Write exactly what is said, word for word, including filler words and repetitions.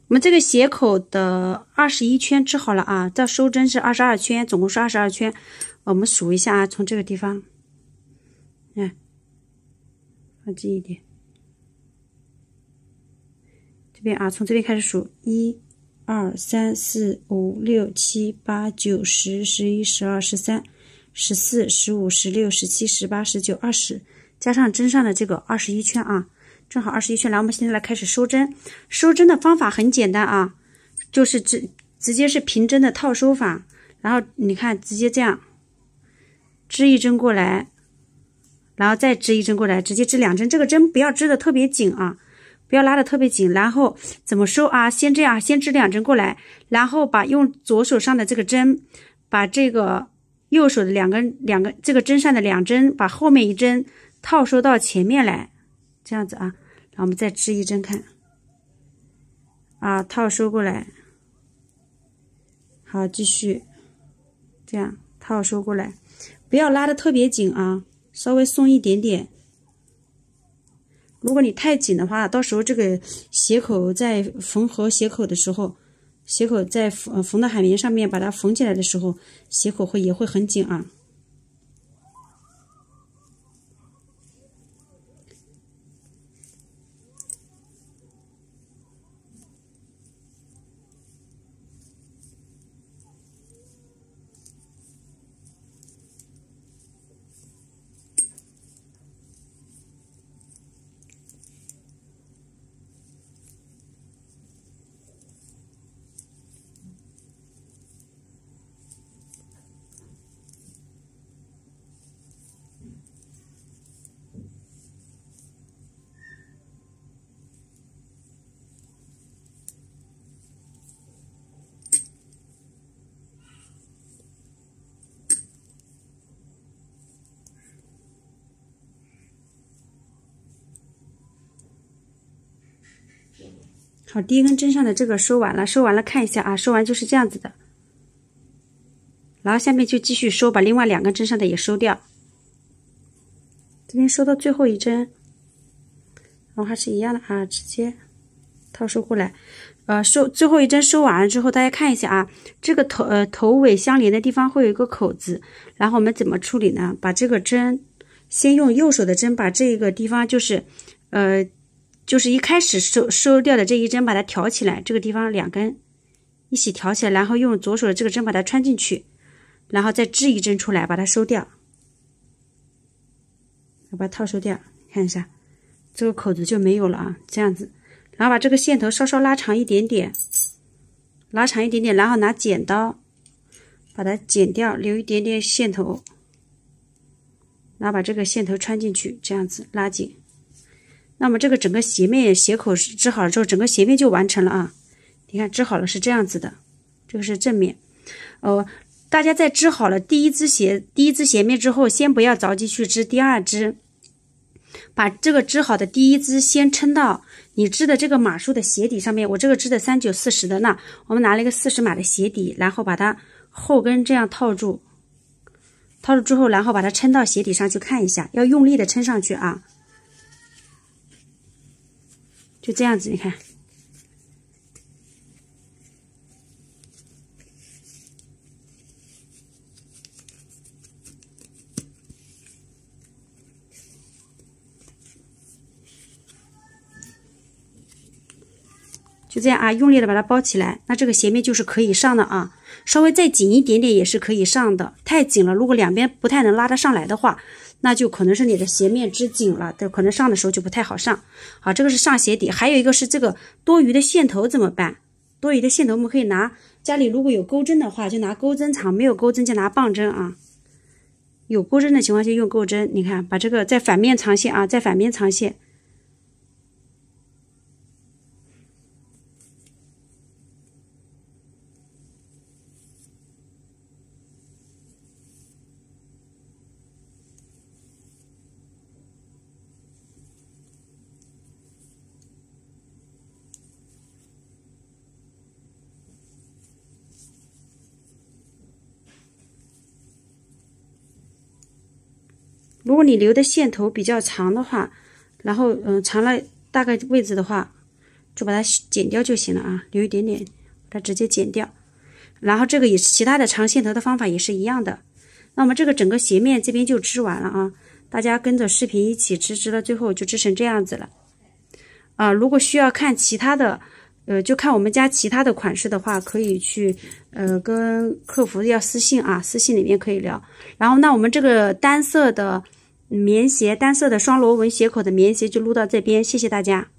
我们这个斜口的二十一圈织好了啊，这收针是二十二圈，总共是二十二圈。我们数一下啊，从这个地方，嗯，放近一点，这边啊，从这边开始数，一、二、三、四、五、六、七、八、九、十、十一、十二、十三、十四、十五、十六、十七、十八、十九、二十，加上针上的这个二十一圈啊。正好二十一圈，来，我们现在来开始收针。收针的方法很简单啊，就是直直接是平针的套收法。然后你看，直接这样织一针过来，然后再织一针过来，直接织两针。这个针不要织的特别紧啊，不要拉的特别紧。然后怎么收啊？先这样，先织两针过来，然后把用左手上的这个针，把这个右手的两根两个这个针上的两针，把后面一针套收到前面来。这样子啊，然后我们再织一针看，啊，套收过来，好，继续这样套收过来，不要拉的特别紧啊，稍微松一点点。如果你太紧的话，到时候这个斜口在缝合斜口的时候，斜口在缝缝到海绵上面把它缝起来的时候，斜口会也会很紧啊。好，第一根针上的这个收完了，收完了看一下啊，收完就是这样子的。然后下面就继续收，把另外两根针上的也收掉。这边收到最后一针，然后还是一样的啊，直接套收过来。呃，收最后一针收完了之后，大家看一下啊，这个头呃头尾相连的地方会有一个口子，然后我们怎么处理呢？把这个针先用右手的针把这个地方就是呃。就是一开始收收掉的这一针，把它挑起来，这个地方两根一起挑起来，然后用左手的这个针把它穿进去，然后再织一针出来，把它收掉，把它套收掉。看一下，这个口子就没有了啊，这样子。然后把这个线头稍稍拉长一点点，拉长一点点，然后拿剪刀把它剪掉，留一点点线头，然后把这个线头穿进去，这样子拉紧。那么这个整个斜面斜口织好了之后，整个斜面就完成了啊！你看织好了是这样子的，这个是正面。呃，大家在织好了第一只斜第一只斜面之后，先不要着急去织第二只，把这个织好的第一只先撑到你织的这个码数的鞋底上面。我这个织的三九四十的，那我们拿了一个四十码的鞋底，然后把它后跟这样套住，套住之后，然后把它撑到鞋底上去看一下，要用力的撑上去啊！就这样子，你看，就这样啊，用力的把它包起来。那这个斜面就是可以上的啊，稍微再紧一点点也是可以上的。太紧了，如果两边不太能拉得上来的话，那就可能是你的斜面织紧了，对，可能上的时候就不太好上。好，这个是上鞋底，还有一个是这个多余的线头怎么办？多余的线头我们可以拿家里如果有钩针的话，就拿钩针长；没有钩针就拿棒针啊。有钩针的情况下用钩针，你看，把这个在反面藏线啊，在反面藏线。如果你留的线头比较长的话，然后嗯、呃、长了大概位置的话， 就把它剪掉就行了啊，留一点点，把它直接剪掉。然后这个也是其他的长线头的方法也是一样的。那我们这个整个斜面这边就织完了啊，大家跟着视频一起织，织到最后就织成这样子了。啊，如果需要看其他的，呃，就看我们家其他的款式的话，可以去呃跟客服要私信啊，私信里面可以聊。然后那我们这个单色的棉鞋，单色的双螺纹斜口的棉鞋就录到这边，谢谢大家。